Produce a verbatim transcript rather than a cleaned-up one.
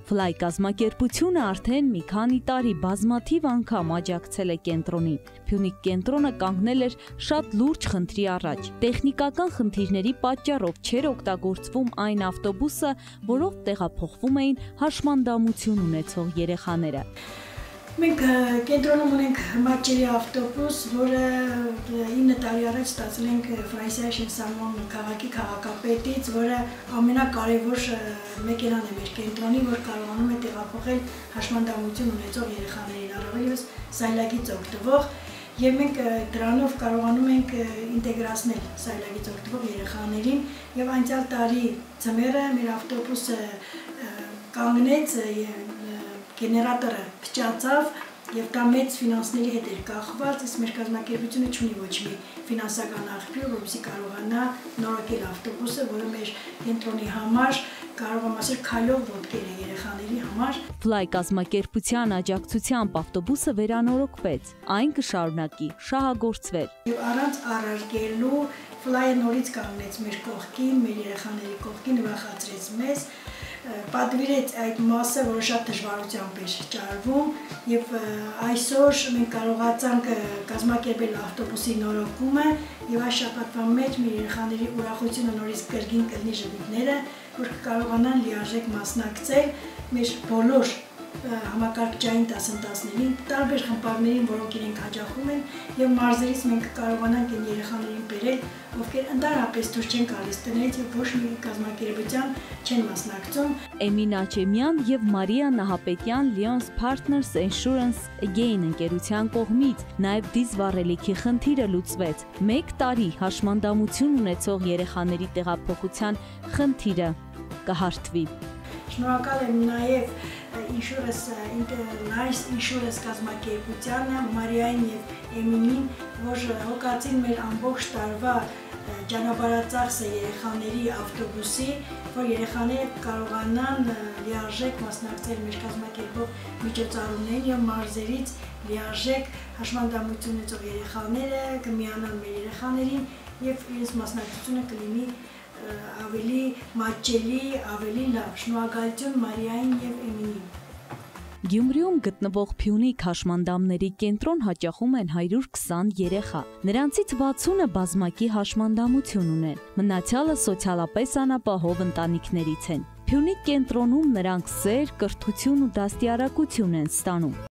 Fly կազմակերպությունը արդեն մի քանի տարի բազմաթիվ անգամ աջակցել է կենտրոնին։ Փյունիկ կենտրոնը կանգնել էր շատ լուրջ խնդրի առաջ։ Տեխնիկական խնդիրների պատճառով չէր օգտագործվում այն ավտոբուսը, որով տեղափոխվում էին հաշմանդամություն ունեցող երեխաները։ Մենք կենտրոնում ունենք մատչելի ավտոբուս, որը ինը տարի առաջ ստացել ենք Ֆրանսիայի Շենսամոն քաղաքի քաղաքապետից, որը ամենակարևոր մեքենան է մեր կենտրոնի, որ կարողանում է տեղափոխել հաշմանդամություն ունեցող երեխաներին, առավելևս սայլակից օգտվող, եւ մենք դրանով կարողանում ենք ինտեգրացնել սայլակից օգտվող երեխաներին, եւ անցյալ տարի ձմեռը մեր ավտոբուսը կանգնեց, գեներատորը փչացավ եւ դա մեծ ֆինանսների հետ էր կախված, իսկ մեր կազմակերպությունը չունի ոչ մի ֆինանսական աղբյուր, որովհետեւ կարողանա նորոգել ավտոբուսը, որը մեր կենտրոնի համար կարող եմ ասել քայլող ոտքեր է երեխաների համար։ Fly կազմակերպության աջակցությամբ ավտոբուսը վերանորոգվեց, այն կշարունակի շահագործվել։ Եվ առանց առարկելու Fly-ը նորից կանգնեց մեր կողքին, մեր երեխաների կողքին, ուրախացրեց մեզ, պատվիրեց այդ մասը, որը շատ դժվարությամբ էր ճարվում, եւ այսօր մենք կարողացանք կազմակերպել ավտոբուսի նորոգումը եւ այս շաբաթվա մեջ մեր երեխաների ուրախությունը նորից կրկին կլինի ժպիտները, որ կարողանան լիարժեք մասնակցել մեր բոլոր համակարգչային դասընթացներին, տարբեր խմբավորներին, որոնք իրենք հաճախում են, եւ մարզերից մենք կարողանանք այն երեխաներին բերել, ովքեր ընդհանրապես դուրս չեն գալիս տներից եւ ոչ մի կազմակերպության չեն մասնակցում։ Էմին Աչեմյան եւ Մարիա Նահապետյան Lions Partners Insurance Again ընկերության կողմից նաեւ դիզ վառելիքի խնդիրը լուծվեց։ Մեկ տարի հաշմանդամություն ունեցող երեխաների տեղափոխության խնդիրը կհարթվի։ Շնորհակալ եմ նաեւ Insurance Nice Insurance կազմակերպությանը, Մարիային եւ Էմինին, որ հոգացին մեր ամբողջ տարվա ճանապարհածախսը երեխաների ավտոբուսի, որ երեխաները կարողանան լիարժեք մասնակցել մեր կազմակերպող միջոցառումներին եւ մարզերից լիարժեք հաշմանդամություն ունեցող երեխաները կմիանան մեր երեխաներին եւ իրենց մասնակցությունը կլինի ավելի մատչելի, ավելի լավ։ Շնորհակալություն Մարիային եւ Էմինին։ Գյումրիում գտնվող Փյունիկ հաշմանդամների կենտրոն հաճախում են հարյուր քսան երեխա։ Նրանցից վաթսունը բազմակի հաշմանդամություն ունեն։ Մնացյալը սոցիալապես անապահով ընտանիքներից են։ Փյունիկ կենտրոնում նրանք սեր, կրթություն ու դաստիարակություն են ստանում։